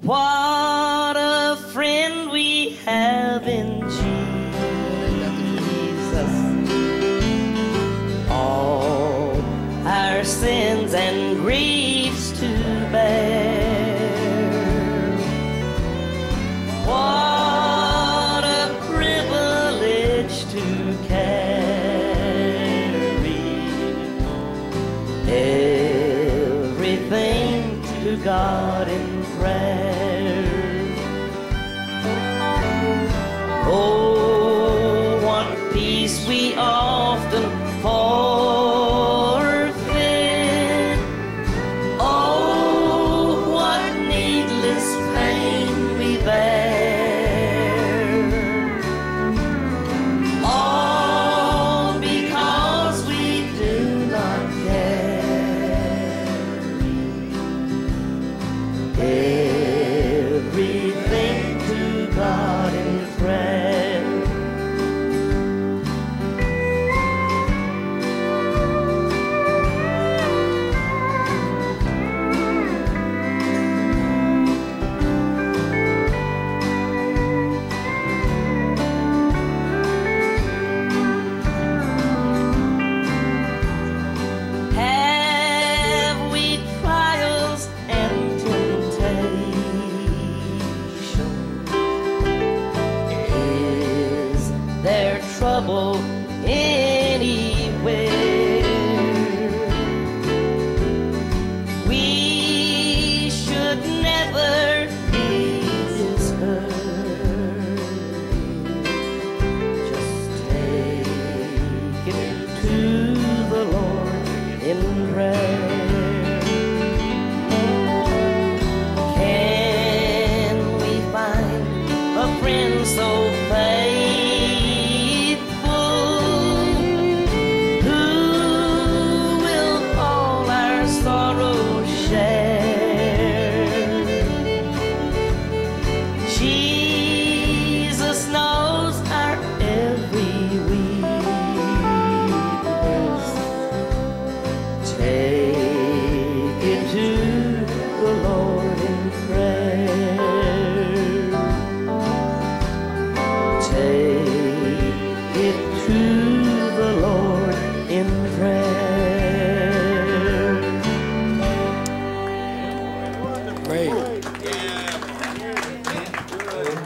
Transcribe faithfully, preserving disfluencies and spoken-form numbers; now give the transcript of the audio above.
What a friend we have in Jesus. All our sins and griefs to bear. What a privilege to carry everything to God in prayer. Oh, what peace we often forfeit. Oh, what needless pain we bear. All because we do not carry everything to God in prayer. Have we trials and temptation? Is there trouble in